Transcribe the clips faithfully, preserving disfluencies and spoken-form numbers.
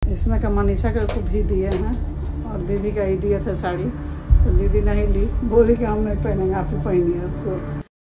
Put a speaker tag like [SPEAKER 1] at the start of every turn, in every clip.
[SPEAKER 1] इसमें का मनीषा को भी दिए हैं और दीदी का ही दिए थे साड़ी, तो दीदी नहीं ली, बोली कि हम नहीं पहनेंगे, आप ही पहनिए उसको।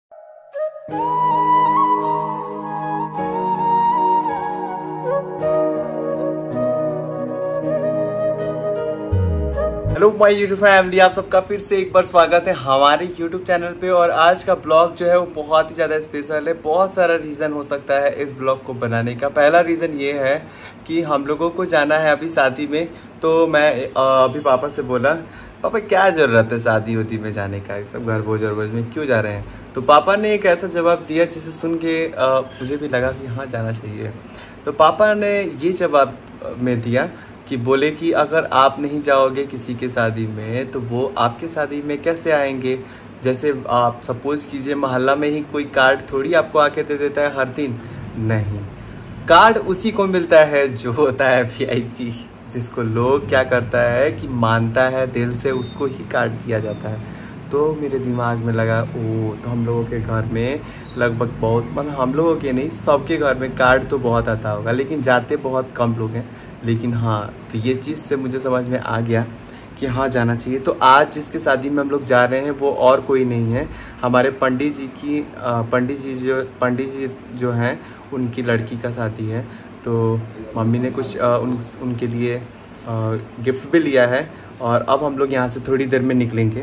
[SPEAKER 2] हेलो माय यूट्यूब फैमिली, आप सबका फिर से एक बार स्वागत है हमारे यूट्यूब चैनल पे। और आज का ब्लॉग जो है वो बहुत ही ज़्यादा स्पेशल है। बहुत सारा रीज़न हो सकता है इस ब्लॉग को बनाने का। पहला रीज़न ये है कि हम लोगों को जाना है अभी शादी में, तो मैं अभी पापा से बोला, पापा क्या ज़रूरत है शादी होती में जाने का, सब घर भोज और भोज में क्यों जा रहे हैं। तो पापा ने एक ऐसा जवाब दिया जिसे सुन के आ, मुझे भी लगा कि हाँ जाना चाहिए। तो पापा ने ये जवाब में दिया कि बोले कि अगर आप नहीं जाओगे किसी के शादी में तो वो आपके शादी में कैसे आएंगे। जैसे आप सपोज कीजिए मोहल्ला में ही कोई कार्ड थोड़ी आपको आके दे देता है हर दिन, नहीं, कार्ड उसी को मिलता है जो होता है वीआईपी, जिसको लोग क्या करता है कि मानता है दिल से, उसको ही कार्ड दिया जाता है। तो मेरे दिमाग में लगा ओ, तो हम लोगों के घर में लगभग बहुत, मतलब हम लोगों के नहीं सबके घर में कार्ड तो बहुत आता होगा, लेकिन जाते बहुत कम लोग हैं। लेकिन हाँ, तो ये चीज़ से मुझे समझ में आ गया कि हाँ जाना चाहिए। तो आज जिसके शादी में हम लोग जा रहे हैं वो और कोई नहीं है, हमारे पंडित जी की पंडित जी जो पंडित जी जो हैं उनकी लड़की का शादी है। तो मम्मी ने कुछ आ, उन, उनके लिए आ, गिफ्ट भी लिया है और अब हम लोग यहाँ से थोड़ी देर में निकलेंगे।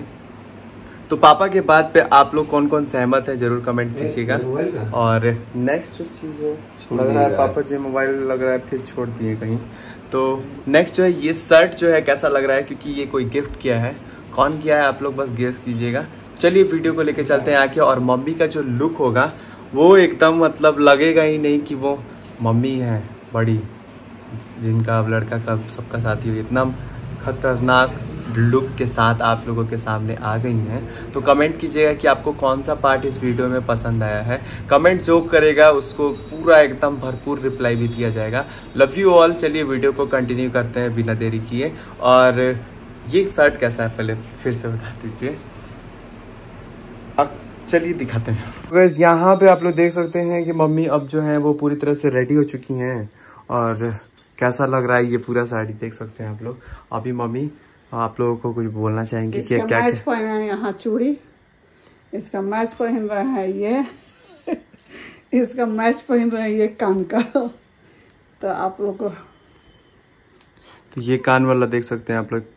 [SPEAKER 2] तो पापा के बात पे आप लोग कौन कौन सहमत है जरूर कमेंट कीजिएगा। और नेक्स्ट जो चीज़ है, लग रहा है पापा जी मोबाइल लग रहा है फिर छोड़ दिए कहीं। तो नेक्स्ट जो है ये शर्ट जो है कैसा लग रहा है, क्योंकि ये कोई गिफ्ट किया है। कौन किया है आप लोग बस गेस कीजिएगा। चलिए वीडियो को लेके चलते हैं आके। और मम्मी का जो लुक होगा वो एकदम मतलब लगेगा ही नहीं कि वो मम्मी है बड़ी, जिनका अब लड़का का सबका साथी हो। इतना खतरनाक लुक के साथ आप लोगों के सामने आ गई हैं। तो कमेंट कीजिएगा कि आपको कौन सा पार्ट इस वीडियो में पसंद आया है। कमेंट जो करेगा उसको पूरा एकदम भरपूर रिप्लाई भी दिया जाएगा। Love you all. चलिए वीडियो को कंटिन्यू करते हैं बिना देरी किए। और ये शर्ट कैसा है पहले फिर से बता दीजिए। अब चलिए दिखाते हैं। तो यहाँ पे आप लोग देख सकते हैं कि मम्मी अब जो है वो पूरी तरह से रेडी हो चुकी हैं। और कैसा लग रहा है ये पूरा साड़ी देख सकते हैं आप लोग। अभी मम्मी आप लोगों को कुछ बोलना चाहेंगे कि क्या
[SPEAKER 1] मैच पहना है, यहाँ चूड़ी, इसका मैच पहन रहा है ये इसका मैच पहन रहे हैं ये कान का। तो आप लोग को
[SPEAKER 2] तो ये कान वाला देख सकते हैं आप लोग,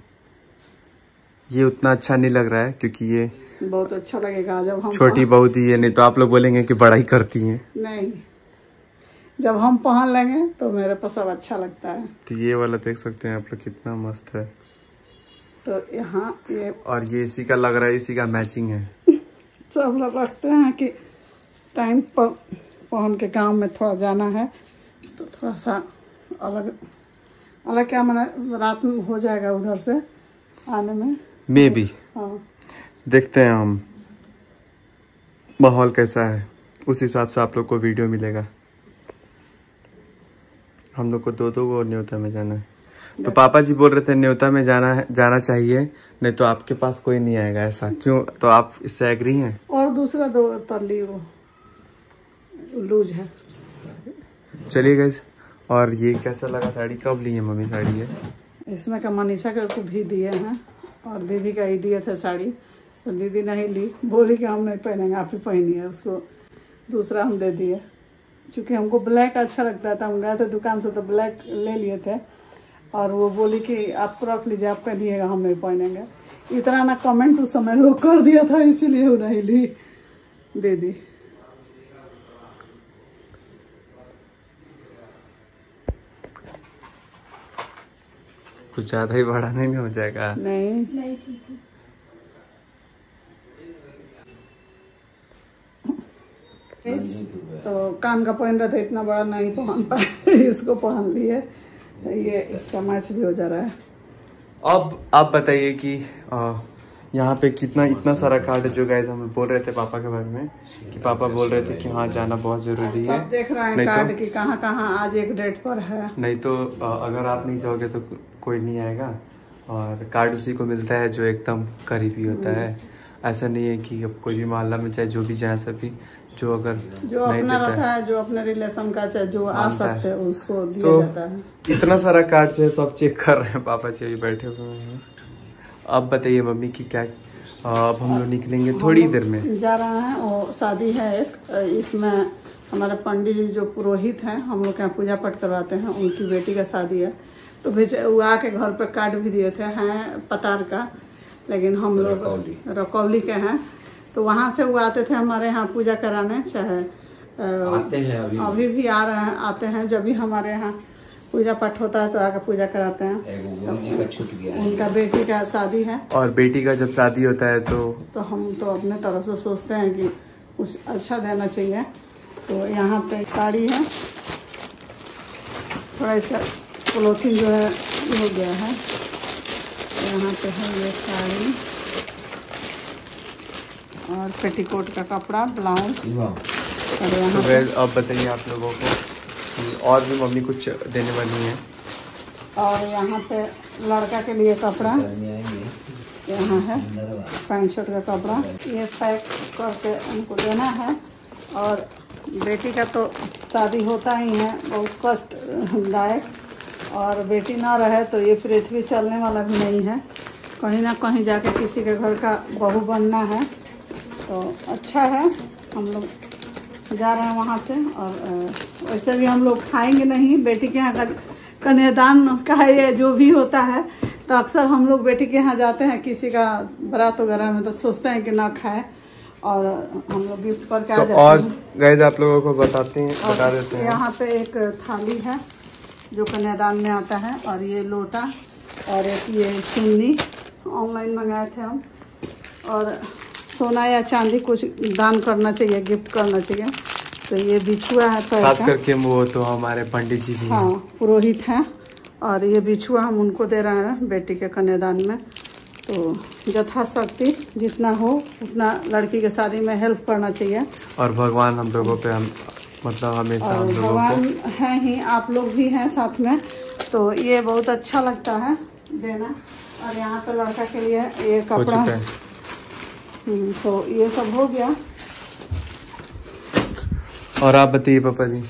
[SPEAKER 2] ये उतना अच्छा नहीं लग रहा है क्योंकि ये
[SPEAKER 1] बहुत अच्छा लगेगा जब हम
[SPEAKER 2] छोटी बहुत ही है, नहीं तो आप लोग बोलेंगे कि बड़ा ही करती हैं।
[SPEAKER 1] नहीं, जब हम पहन लेंगे तो मेरे को सब अच्छा लगता है।
[SPEAKER 2] तो ये वाला देख सकते हैं आप लोग कितना मस्त है।
[SPEAKER 1] तो यहाँ ये
[SPEAKER 2] और ये इसी का लग रहा है, इसी का मैचिंग है।
[SPEAKER 1] सब लोग रखते हैं कि टाइम पर पहन के गांव में थोड़ा जाना है तो थोड़ा सा अलग अलग क्या मना रात में हो जाएगा उधर से आने में
[SPEAKER 2] मे बी।
[SPEAKER 1] हाँ
[SPEAKER 2] देखते हैं हम माहौल कैसा है, उस हिसाब से आप लोग को वीडियो मिलेगा। हम लोग को दो दो को न्योता में जाना है। तो पापा जी बोल रहे थे न्योता में जाना है, जाना चाहिए, नहीं तो आपके पास कोई नहीं आएगा। ऐसा क्यों? तो आप इससे एग्री हैं?
[SPEAKER 1] और दूसरा दो तली वो लूज है।
[SPEAKER 2] चलिए गाइस। और ये कैसा लगा साड़ी, कब ली है मम्मी साड़ी है?
[SPEAKER 1] इसमें का मनीषा को भी दिए हैं और दीदी का ही दिए थे साड़ी, तो दीदी नहीं ली, बोली कि हम नहीं पहनेंगे, आप ही पहनिए उसको। दूसरा हम दे दिए क्योंकि हमको ब्लैक अच्छा लगता था। हम गए थे दुकान से तो ब्लैक ले लिए थे और वो बोली कि आप रख लीजिए, आप पहनिएगा, हम नहीं पहनेंगे। इतना ना कमेंट उस समय लोग कर दिया था, इसीलिए वो नहीं ली, दे दी।
[SPEAKER 2] कुछ ज्यादा ही बड़ा नहीं हो जाएगा?
[SPEAKER 1] नहीं नहीं ठीक है। तो कान का पहन रहे थे, इतना बड़ा नहीं पहन पाए इसको पहन लिए। ये इसका मैच भी हो जा रहा है।
[SPEAKER 2] अब आप बताइए कि यहाँ पे कितना इतना सारा कार्ड है जो गाइस हम बोल रहे थे पापा के बारे में कि पापा बोल रहे थे कि हाँ जाना बहुत जरूरी है।
[SPEAKER 1] सब देख रहे हैं कार्ड तो, की कहाँ कहाँ आज एक डेट पर है। नहीं
[SPEAKER 2] तो अगर आप नहीं जाओगे तो कोई नहीं आएगा। और कार्ड उसी को मिलता है जो एकदम करीबी होता है। ऐसा नहीं है कि अब कोई भी मोहल्ला में चाहे जो भी जाए सभी जो अगर
[SPEAKER 1] जो
[SPEAKER 2] नहीं
[SPEAKER 1] अपना
[SPEAKER 2] देता
[SPEAKER 1] रहता
[SPEAKER 2] है,
[SPEAKER 1] है, जो अपने रिलेशन का चाहे जो आ सकते हैं उसको दिया
[SPEAKER 2] तो
[SPEAKER 1] जाता है।
[SPEAKER 2] इतना सारा कार्ड जो है सब चेक कर रहे हैं पापा जी, बैठे हुए हैं। अब बताइए मम्मी की क्या, अब हम लोग निकलेंगे थोड़ी देर में,
[SPEAKER 1] जा रहे हैं। और शादी है एक, इसमें हमारे पंडित जी जो पुरोहित हैं, हम लोग के यहाँ पूजा पाठ करवाते हैं, उनकी बेटी का शादी है। तो भेज वो आके घर पर कार्ड भी दिए थे, हैं पतार का, लेकिन हम लोग रकौली के हैं। तो वहाँ से वो आते थे हमारे यहाँ पूजा कराने, चाहे आते हैं अभी, अभी भी आ रहे हैं, आते हैं जब भी हमारे यहाँ पूजा पाठ होता है तो आकर पूजा कराते हैं। छूट गया है, उनका बेटी का शादी है, और
[SPEAKER 2] बेटी का जब शादी होता है तो
[SPEAKER 1] तो हम तो अपने तरफ से सोचते हैं कि कुछ अच्छा देना चाहिए। तो यहाँ पे साड़ी है, थोड़ा इसका क्लोथिंग जो है हो गया है। यहाँ पे है ये साड़ी और पेटीकोट का कपड़ा, ब्लाउज। और यहाँ पे
[SPEAKER 2] अब बताइए आप लोगों को, और भी मम्मी कुछ देने वाली है।
[SPEAKER 1] और यहाँ पे लड़का के लिए कपड़ा यहाँ है, पैंट शर्ट का कपड़ा, ये पैक करके उनको देना है। और बेटी का तो शादी होता ही है, बहुत कष्टदायक, और बेटी ना रहे तो ये पृथ्वी चलने वाला भी नहीं है। कहीं ना कहीं जाके किसी के घर का बहू बनना है, तो अच्छा है। हम लोग जा रहे हैं वहाँ से। और वैसे भी हम लोग खाएंगे नहीं, बेटी के यहाँ का कन्यादान का ये जो भी होता है, तो अक्सर हम लोग बेटी के यहाँ जाते हैं किसी का बारात वगैरह में, तो सोचते हैं कि ना खाए, और हम लोग गिफ्ट करके आ जाते हैं।
[SPEAKER 2] और गाइस आप लोगों को बताते हैं, बता देते हैं,
[SPEAKER 1] यहाँ पे एक थाली है जो कन्यादान में आता है, और ये लोटा, और एक ये चुन्नी ऑनलाइन मंगाए थे हम। और सोना या चांदी कुछ दान करना चाहिए, गिफ्ट करना चाहिए। तो ये बिछुआ है,
[SPEAKER 2] खास करके वो तो हमारे पंडित जी भी
[SPEAKER 1] हाँ पुरोहित हैं, और ये बिछुआ हम उनको दे रहे हैं बेटी के कन्यादान में। तो यथाशक्ति जितना हो उतना लड़की के शादी में हेल्प करना चाहिए। और
[SPEAKER 2] भगवान हम लोगों पे हम मतलब हमेशा हम लोगों
[SPEAKER 1] भगवान हैं ही, आप लोग भी हैं साथ में, तो ये बहुत अच्छा लगता है देना। और यहाँ पे लड़का के लिए ये कपड़ा, तो ये सब हो गया।
[SPEAKER 2] और आप बताइए पापा जी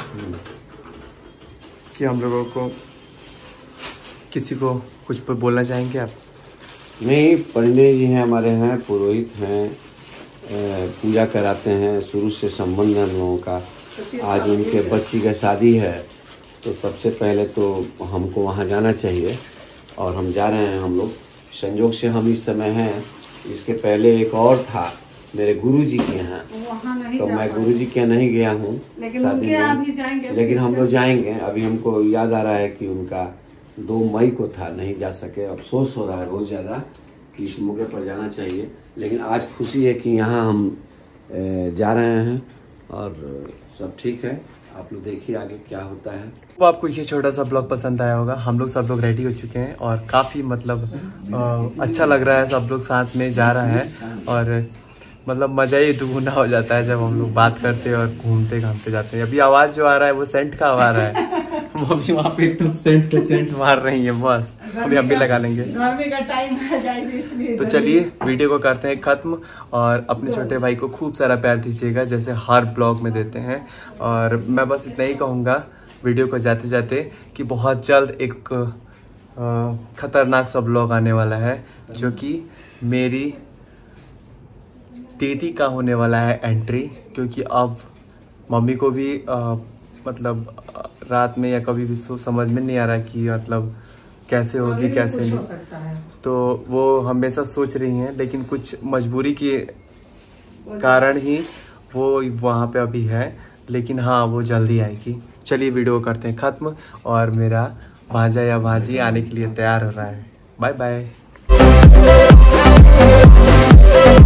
[SPEAKER 2] कि हम लोगों को किसी को कुछ बोलना चाहेंगे आप?
[SPEAKER 3] नहीं, पंडित जी हैं हमारे, हैं पुरोहित हैं, पूजा कराते हैं, शुरू से संबंध है हम लोगों का। आज उनके बच्ची का शादी है, तो सबसे पहले तो हमको वहाँ जाना चाहिए, और हम जा रहे हैं। हम लोग संयोग से हम इस समय हैं, इसके पहले एक और था मेरे गुरुजी के यहाँ, तो मैं गुरुजी के नहीं गया हूँ,
[SPEAKER 1] लेकिन उनके यहाँ भी जाएंगे।
[SPEAKER 3] लेकिन हम लोग जाएंगे। अभी हमको याद आ रहा है कि उनका दो मई को था, नहीं जा सके। अफसोस हो रहा है बहुत ज़्यादा कि इस मौके पर जाना चाहिए, लेकिन आज खुशी है कि यहाँ हम जा रहे हैं, और सब ठीक है। आप लोग देखिए आगे क्या होता है।
[SPEAKER 2] तो आपको ये छोटा सा ब्लॉग पसंद आया होगा। हम लोग सब लोग रेडी हो चुके हैं, और काफ़ी मतलब आ, अच्छा लग रहा है, सब लोग साथ में जा रहा है, और मतलब मज़ा ही दुगुना हो जाता है जब हम लोग बात करते हैं और घूमते घामते जाते हैं। अभी आवाज़ जो आ रहा है वो सेंट का आ रहा है, वो भी वहाँ पे एकदम सेंट पे सेंट मार रही है, मस्त। अभी हम भी लगा लेंगे,
[SPEAKER 1] गर्मी का टाइम है इसलिए।
[SPEAKER 2] तो चलिए वीडियो को करते हैं खत्म, और अपने छोटे भाई को खूब सारा प्यार दीजिएगा जैसे हर ब्लॉग में देते हैं। और मैं बस इतना ही कहूँगा वीडियो को जाते जाते कि बहुत जल्द एक खतरनाक सा ब्लॉग आने वाला है, जो कि मेरी दीदी का होने वाला है एंट्री, क्योंकि अब मम्मी को भी आ, मतलब रात में या कभी भी सो समझ में नहीं आ रहा कि मतलब कैसे होगी कैसे नहीं, तो वो हमेशा सोच रही हैं, लेकिन कुछ मजबूरी के कारण ही वो वहाँ पे अभी है, लेकिन हाँ वो जल्दी आएगी। चलिए वीडियो करते हैं ख़त्म, और मेरा भांजा या भांजी आने के लिए तैयार हो रहा है। Bye bye.